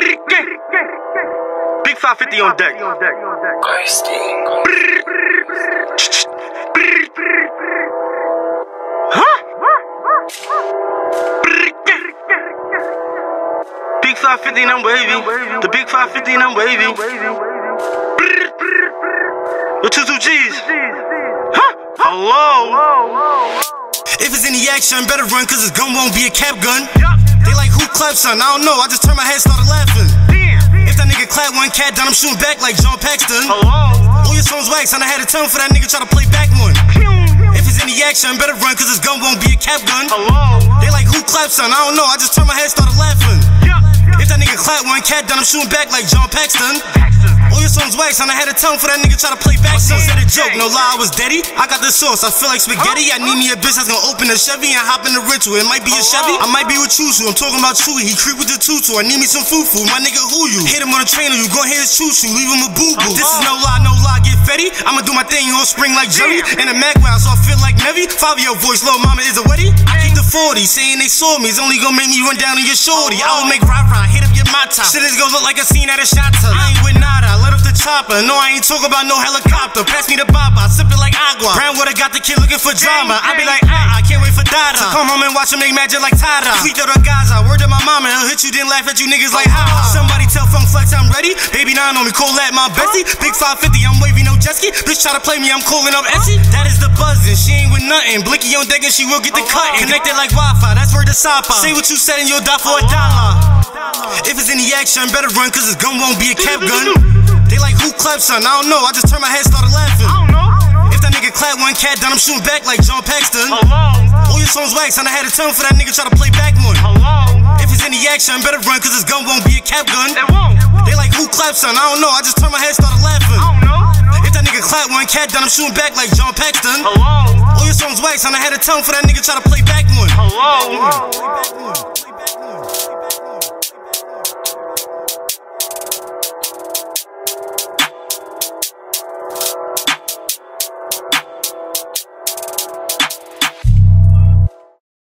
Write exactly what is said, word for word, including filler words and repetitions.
Big five fifty on deck. Huh? Big five fifty and I'm wavy. The big five fifty and I'm wavy. With two two G's. Huh? Hello? If it's any action, better run, cause this gun won't be a cap gun. They like, who claps, son? I don't know, I just turned my head, started laughing. If that nigga clap one cat down, I'm shooting back like John Paxton. All your songs wax, and I had a tongue for that nigga try to play back one. If it's any action, better run, cause this gun won't be a cap gun. They like, who claps, son? I don't know, I just turned my head, started laughing. If that nigga clap one cat down, I'm shooting back like John Paxton. All your songs wax, and I had a tongue for that nigga try to play back. Son said a joke, no lie, I was deady. I got the sauce, I feel like spaghetti. I need me a bitch that's gonna open a Chevy and hop in the rental. It might be a Chevy, I might be with Choo-Choo. I'm talking about Chewy, he creep with the tutu. I need me some foo-foo, my nigga who you? Hit him on the trainer, you gon' hear his choo-choo, leave him a boo-boo. This is no lie, no lie, get fetty. I'ma do my thing, on spring like Jerry. In a Mac round, so I feel like Nevy. Five-year voice, little mama is a weddy. I keep the forty, saying they saw me. It's only gon' make me run down on your shorty. I will make rah-rah, hit up your mata. Shit is gon' look like a scene at a shot-top. I ain't with nada, let up the chopper. No, I ain't talking about no helicopter. Pass me the baba, sip it like agua. Brown water got the kid looking for drama. I be like, ah, I can't wait for Dada. So come home and watch him make magic like Tada. Tweet to the Gaza, word to my mama, he'll hit you, then laugh at you niggas like ha. Somebody tell Funk Flex I'm ready. Baby nine on me, Colette my bestie. Big five fifty, I'm wavy, no jet ski. Bitch try to play me, I'm calling up Essie. That is the buzzin', she ain't with nothing. Blicky on deck and she will get the cut. Connected like Wi-Fi, that's word to Sapa. Say what you said and you'll die for a dollar. If it's any action, better run, cause this gun won't be a cap gun. They like, who claps, son? I don't know, I just turned my head, started laughing. If that nigga clap one cat down, I'm shooting back like John Paxton. All your songs wax, and I had a tongue for that nigga try to play back one. If it's any action, better run, cause this gun won't be a cap gun. They like, who claps, son? I don't know, I just turned my head, started laughing. If that nigga clap one cat down, I'm shooting back like John Paxton. All your songs wax, and I had a tongue for that nigga try to play back one.